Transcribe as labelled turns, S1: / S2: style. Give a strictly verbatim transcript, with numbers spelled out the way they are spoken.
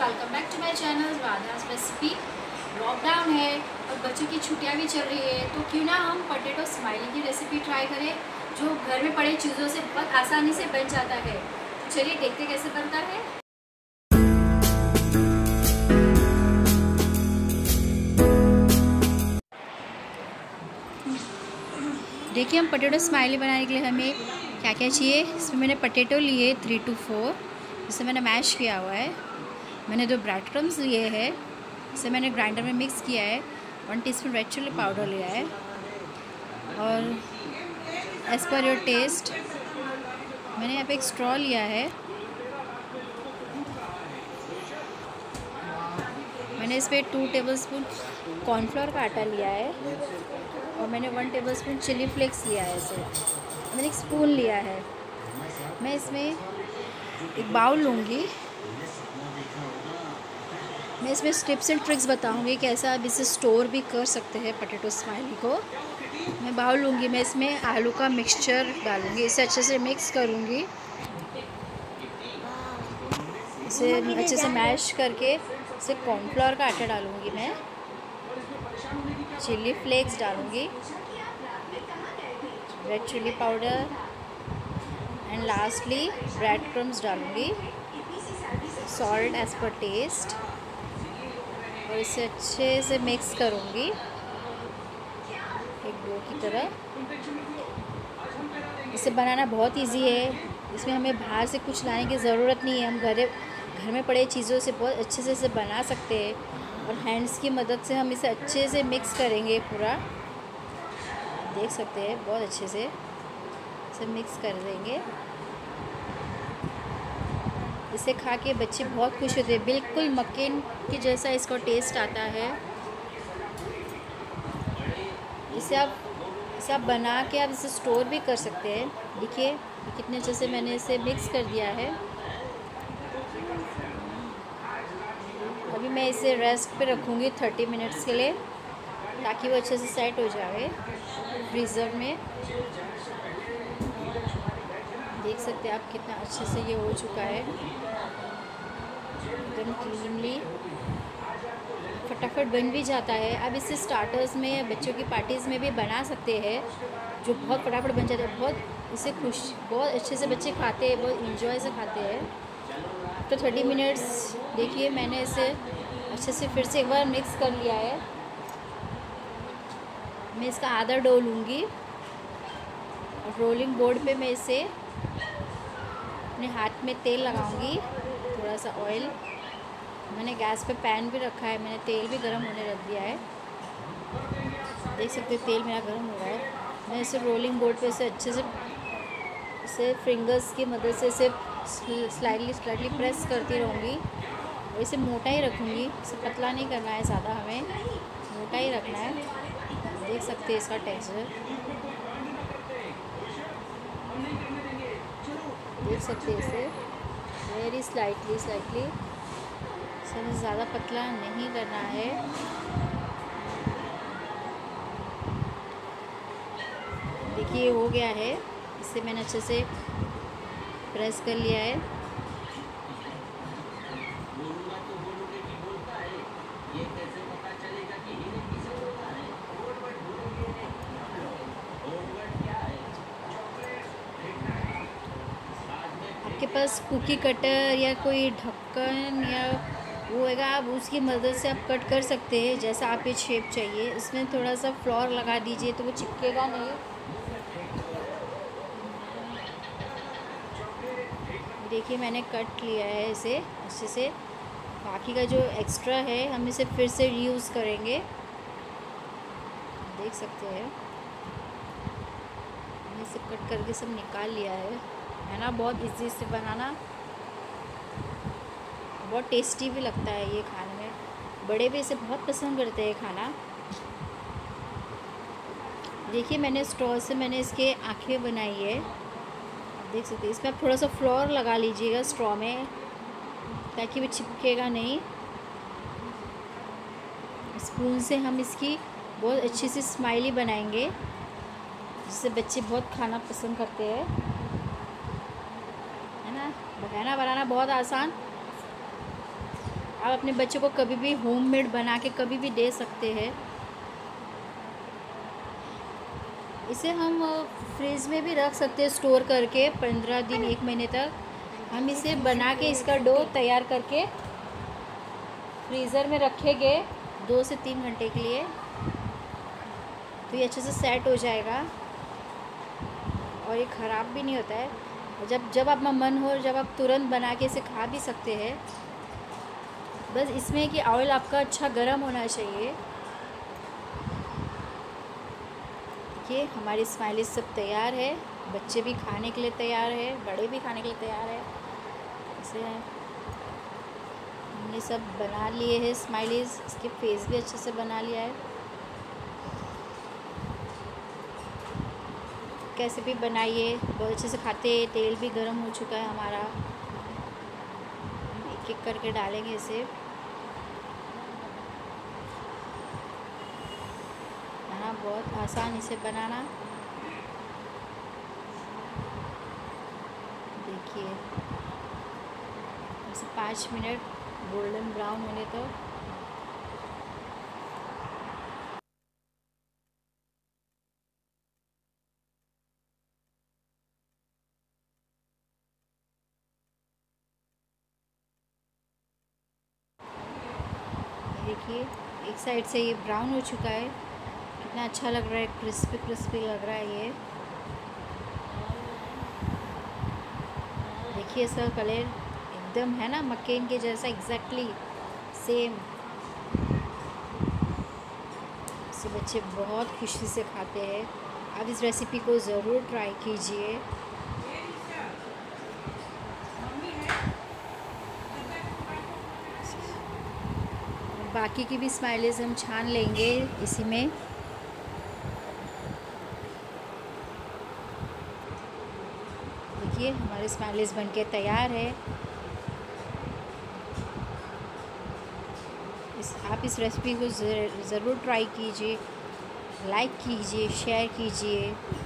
S1: Welcome back to my channel Radha's recipe. Lockdown है और बच्चों की छुट्टियां भी चल रही है, तो क्यों ना हम पोटैटो स्माइली की रेसिपी ट्राई करें जो घर में पड़े चीज़ों से बहुत आसानी से बन जाता है। चलिए देखते कैसे बनता है। देखिए हम पोटैटो स्माइली बनाने के लिए हमें क्या क्या चाहिए। इसमें मैंने पोटैटो लिए थ्री टू फोर, जिसे मैंने मैश किया हुआ है। मैंने दो ब्रेड क्रम्स लिए हैं, इसे मैंने ग्राइंडर में मिक्स किया है। One teaspoon red chilli powder लिया है और एज़ पर योर टेस्ट मैंने यहाँ पे एक स्ट्रॉ लिया है। मैंने इस पर टू टेबलस्पून कॉर्नफ्लोर का आटा लिया है और मैंने वन टेबलस्पून चिली फ्लेक्स लिया है। इसे मैंने एक स्पून लिया है। मैं इसमें एक बाउल लूँगी। मैं इसमें टिप्स एंड ट्रिक्स बताऊंगी कैसे आप इसे स्टोर भी कर सकते हैं पोटैटो स्माइली को। मैं बाउल लूँगी, मैं इसमें आलू का मिक्सचर डालूँगी, इसे अच्छे से मिक्स करूँगी। इसे अच्छे से मैश करके इसे कॉर्नफ्लोर का आटा डालूँगी, मैं चिली फ्लेक्स डालूँगी, red chilli powder and lastly bread crumbs डालूँगी, सॉल्ट एज़ पर टेस्ट, और इसे अच्छे से मिक्स करूँगी एक डो की तरह। इसे बनाना बहुत इजी है, इसमें हमें बाहर से कुछ लाने की ज़रूरत नहीं है। हम घर घर में पड़े चीज़ों से बहुत अच्छे से इसे बना सकते हैं और हैंड्स की मदद से हम इसे अच्छे से मिक्स करेंगे। पूरा देख सकते हैं, बहुत अच्छे से इसे मिक्स कर देंगे। इसे खा के बच्चे बहुत खुश होते हैं, बिल्कुल मक्केन के जैसा इसका टेस्ट आता है। इसे आप इसे आप बना के आप इसे स्टोर भी कर सकते हैं। देखिए कितने अच्छे से मैंने इसे मिक्स कर दिया है। अभी मैं इसे रेस्ट पे रखूँगी थर्टी मिनट्स के लिए, ताकि वो अच्छे से सेट हो जाए फ्रीज़र में। देख सकते हैं आप कितना अच्छे से ये हो चुका है, एकदम क्लीनली, फटाफट बन भी जाता है। अब इसे स्टार्टर्स में या बच्चों की पार्टीज़ में भी बना सकते हैं, जो बहुत फटाफट बन जाता है। बहुत इसे खुश बहुत अच्छे से बच्चे खाते हैं, बहुत इंजॉय से खाते हैं। तो थर्टी मिनट्स देखिए मैंने इसे अच्छे से फिर से एक बार मिक्स कर लिया है। मैं इसका आधा डो लूँगी और रोलिंग बोर्ड पे मैं इसे अपने हाथ में तेल लगाऊंगी, थोड़ा सा ऑयल। मैंने गैस पे पैन भी रखा है, मैंने तेल भी गर्म होने रख दिया है। देख सकते हैं तेल मेरा गर्म हो रहा है। मैं इसे रोलिंग बोर्ड पे इसे अच्छे से इसे फिंगर्स की मदद से इसे स्लाइडली स्लाइडली प्रेस करती रहूँगी और इसे मोटा ही रखूँगी। इसे पतला नहीं करना है ज़्यादा, हमें मोटा ही रखना है। देख सकते हैं इसका टेक्सचर, देख सकते हैं इसे वेरी स्लाइटली स्लाइटली इसे ज़्यादा पतला नहीं करना है। देखिए हो गया है, इसे मैंने अच्छे से प्रेस कर लिया है। आपके पास कुकी कटर या कोई ढक्कन या वो होगा, आप उसकी मदद से आप कट कर सकते हैं जैसा आप ये शेप चाहिए। इसमें थोड़ा सा फ्लोर लगा दीजिए तो वो चिपकेगा नहीं। देखिए मैंने कट लिया है इसे अच्छे से। बाकी का जो एक्स्ट्रा है हम इसे फिर से रीयूज़ करेंगे। देख सकते हैं मैंने इसे कट करके सब निकाल लिया है है ना। बहुत इजी से बनाना, बहुत टेस्टी भी लगता है ये खाने में। बड़े भी इसे बहुत पसंद करते हैं खाना। देखिए मैंने स्ट्रॉ से मैंने इसके आँखें बनाई है, देख सकते हैं। इसमें आप थोड़ा सा फ्लोर लगा लीजिएगा स्ट्रॉ में, ताकि वो चिपकेगा नहीं। स्पून से हम इसकी बहुत अच्छी सी स्माइली बनाएंगे, जिससे बच्चे बहुत खाना पसंद करते हैं, है ना। बनाना बनाना बहुत आसान। आप अपने बच्चे को कभी भी होममेड बना के कभी भी दे सकते हैं। इसे हम फ्रिज में भी रख सकते हैं स्टोर करके पंद्रह दिन एक महीने तक। हम इसे बना के इसका डो तैयार करके फ्रीज़र में रखेंगे दो से तीन घंटे के लिए, तो ये अच्छे से सेट हो जाएगा और ये ख़राब भी नहीं होता है। जब जब आपका मन हो, जब आप तुरंत बना के इसे खा भी सकते हैं। बस इसमें कि ऑयल आपका अच्छा गर्म होना चाहिए। ये हमारी स्माइलीज सब तैयार है, बच्चे भी खाने के लिए तैयार है, बड़े भी खाने के लिए तैयार है। इसे हमने सब बना लिए हैं स्माइलीज, इसके फेस भी अच्छे से बना लिया है। कैसे भी बनाइए, बहुत अच्छे से खाते हैं। तेल भी गर्म हो चुका है हमारा, एक एक करके डालेंगे इसे। हाँ, बहुत आसान इसे बनाना। देखिए इसे पाँच मिनट गोल्डन ब्राउन होने तो देखिए एक साइड से ये ब्राउन हो चुका है, कितना अच्छा लग रहा है, क्रिस्पी क्रिस्पी लग रहा है ये। देखिए इसका कलर एकदम है ना मक्केन के जैसा, एग्जैक्टली सेम। इसे बच्चे बहुत खुशी से खाते हैं। आप इस रेसिपी को ज़रूर ट्राई कीजिए। बाकी की भी स्माइलीज हम छान लेंगे इसी में। देखिए हमारे स्माइलीज बनके तैयार है। इस आप इस रेसिपी को ज़रूर ट्राई कीजिए, लाइक कीजिए, शेयर कीजिए।